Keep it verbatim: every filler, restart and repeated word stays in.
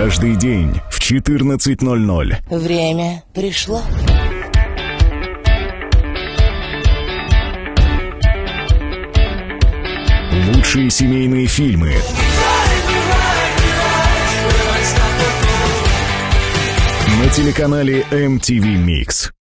Каждый день в четырнадцать ноль ноль. Время пришло. Лучшие семейные фильмы. На телеканале эм ти ви Mix.